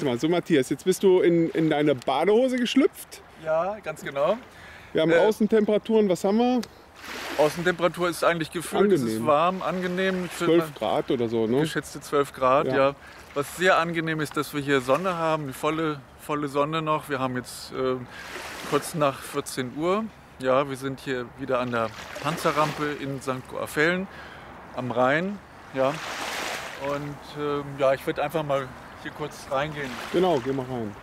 Mal, so Matthias, jetzt bist du in deine Badehose geschlüpft. Ja, ganz genau. Wir haben Außentemperaturen, was haben wir? Außentemperatur ist eigentlich gefühlt, es ist warm, angenehm. 12 Grad oder so, ne? Geschätzte 12 Grad, ja. Was sehr angenehm ist, dass wir hier Sonne haben, die volle Sonne noch. Wir haben jetzt kurz nach 14 Uhr. Ja, wir sind hier wieder an der Panzerrampe in St. Goarfellen am Rhein. Ja. Und ja, ich würde einfach mal hier kurz reingehen. Genau, geh mal rein.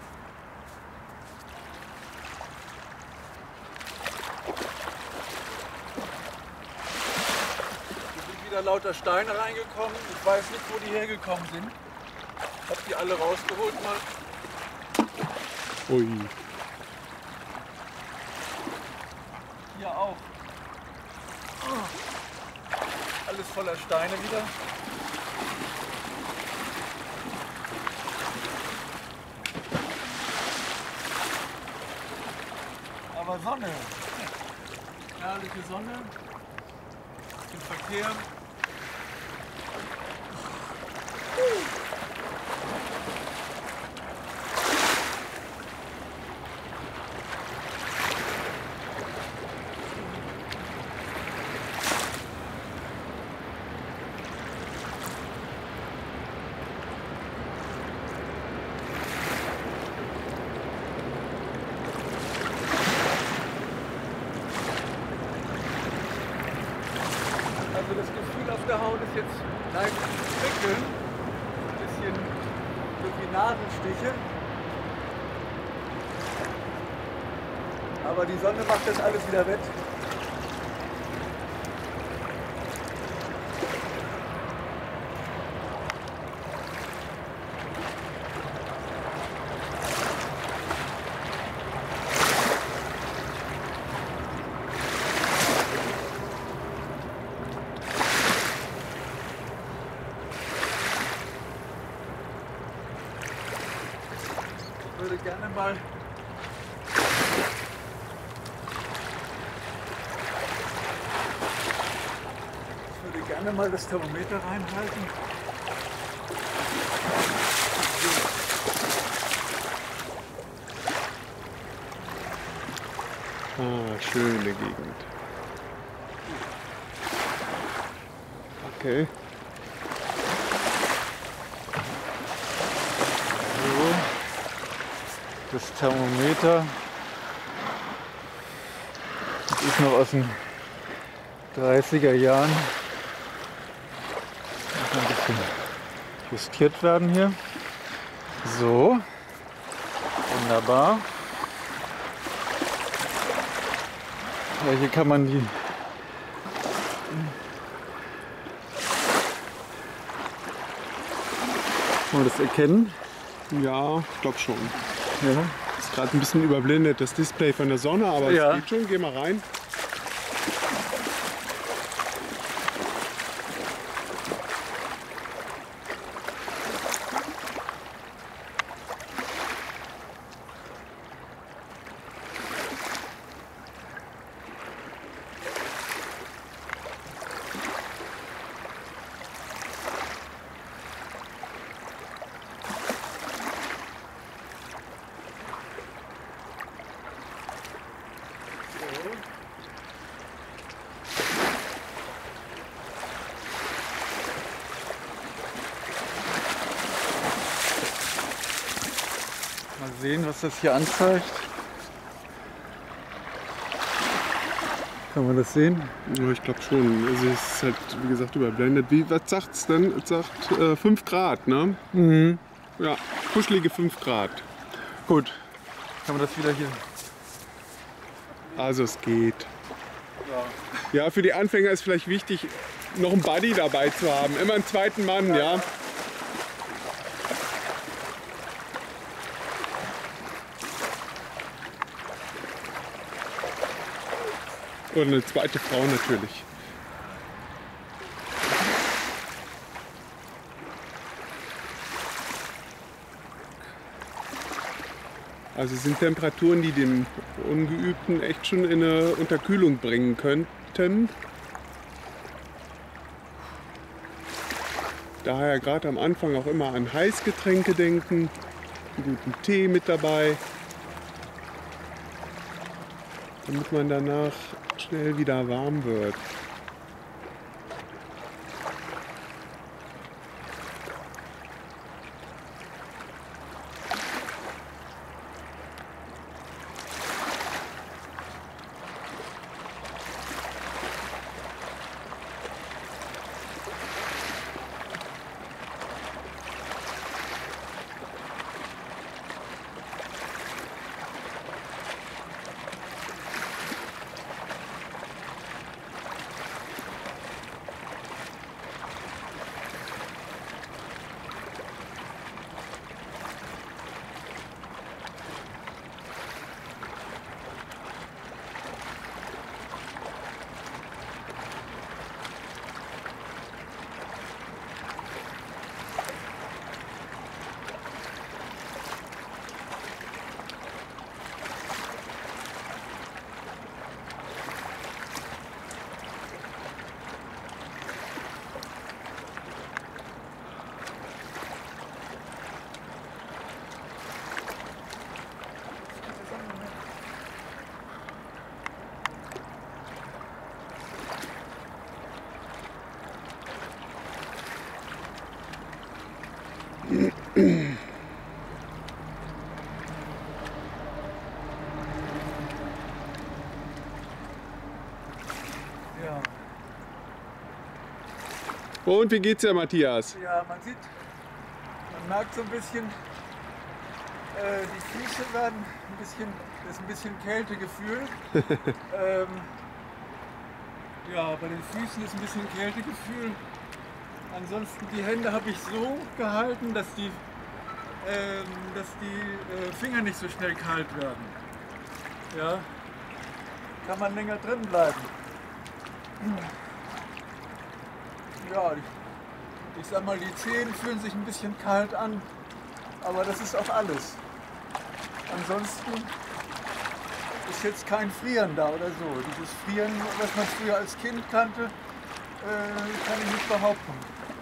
Wieder lauter Steine reingekommen. Ich weiß nicht, wo die hergekommen sind. Ich habe die alle rausgeholt mal. Ui. Hier auch. Alles voller Steine wieder. Aber Sonne. Herrliche Sonne. Im Verkehr. Also das Gefühl auf der Haut ist jetzt leicht prickeln, ein bisschen so wie Nadelstiche. Aber die Sonne macht das alles wieder wett. Ich würde gerne mal das Thermometer reinhalten. Ah, schöne Gegend. Okay. So, das Thermometer. Das ist noch aus den 30er Jahren. Muss ein bisschen justiert werden hier. So, wunderbar. Ja, hier kann man das erkennen. Ja, ich glaube schon. Ja. Ist gerade ein bisschen überblendet, das Display von der Sonne, aber es geht schon. Geh mal rein. Mal sehen, was das hier anzeigt. Kann man das sehen? Ja, ich glaube schon. Also es ist halt, wie gesagt, überblendet. Was sagt es denn? Es sagt 5 Grad, ne? Mhm. Ja, kuschelige 5 Grad. Gut. Kann man das wieder hier... Also es geht. Ja, für die Anfänger ist vielleicht wichtig, noch einen Buddy dabei zu haben. Immer einen zweiten Mann, ja. Und eine zweite Frau natürlich. Also es sind Temperaturen, die den Ungeübten echt schon in eine Unterkühlung bringen könnten. Daher gerade am Anfang auch immer an Heißgetränke denken. einen guten Tee mit dabei, damit man danach schnell wieder warm wird. Ja. Und wie geht's dir, Matthias? Ja, man merkt so ein bisschen, die Füße werden ist ein bisschen Kältegefühl. Ja, bei den Füßen ist ein bisschen Kältegefühl. Ansonsten die Hände habe ich so gehalten, dass die Finger nicht so schnell kalt werden. Ja, kann man länger drin bleiben. Ja, ich sag mal, die Zehen fühlen sich ein bisschen kalt an, aber das ist auch alles. Ansonsten ist jetzt kein Frieren da oder so. Dieses Frieren, was man früher als Kind kannte, kann ich nicht behaupten.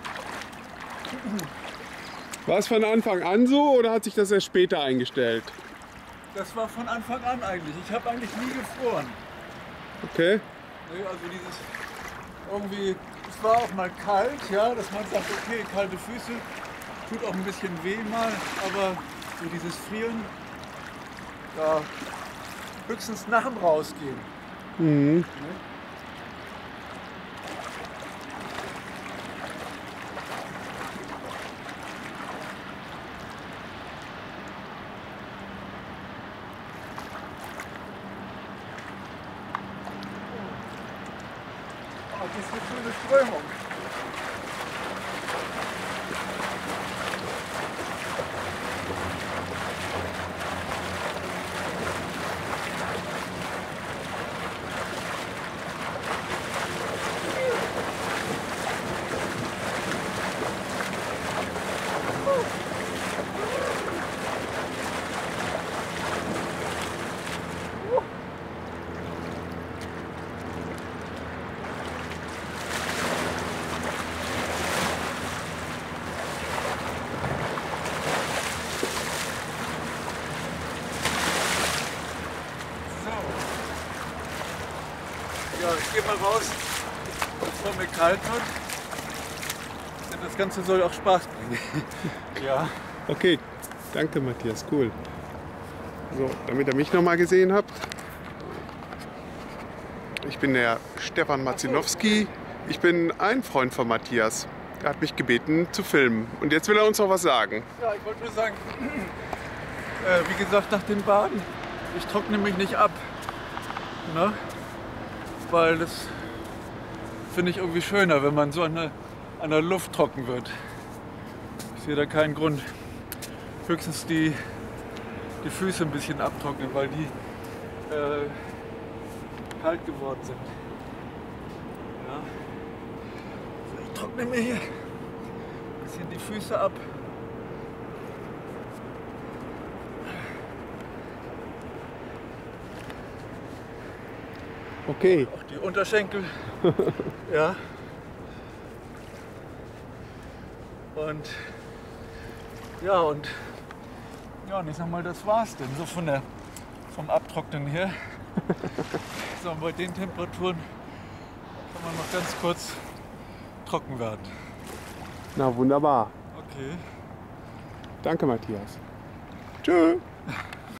War es von Anfang an so oder hat sich das erst später eingestellt? Das war von Anfang an eigentlich. Ich habe eigentlich nie gefroren. Okay. Also dieses irgendwie, es war auch mal kalt, ja, dass man sagt, okay, kalte Füße, tut auch ein bisschen weh mal, aber so dieses Frieren, ja, höchstens nach dem Rausgehen. Mhm. Das ist eine schöne Strömung. Ja, ich gehe mal raus, bevor mir kalt wird. Denn das Ganze soll auch Spaß bringen. Ja. Okay, danke Matthias, cool. So, damit ihr mich noch mal gesehen habt. Ich bin der Stefan Mazinowski. Ich bin ein Freund von Matthias. Er hat mich gebeten zu filmen. Und jetzt will er uns noch was sagen. Ja, ich wollte nur sagen, wie gesagt, nach dem Baden, ich trockne mich nicht ab. Ne? Weil das finde ich irgendwie schöner, wenn man so an der Luft trocken wird. Ich sehe da keinen Grund. Höchstens die Füße ein bisschen abtrocknen, weil die kalt geworden sind. Ja. So, ich trockne mir hier ein bisschen die Füße ab. Okay. Auch die Unterschenkel. Ja. Und ja, und Ja, und ich sag mal, das war's denn. So vom Abtrocknen her. So, und bei den Temperaturen kann man noch ganz kurz trocken werden. Na wunderbar. Okay. Danke, Matthias. Tschö.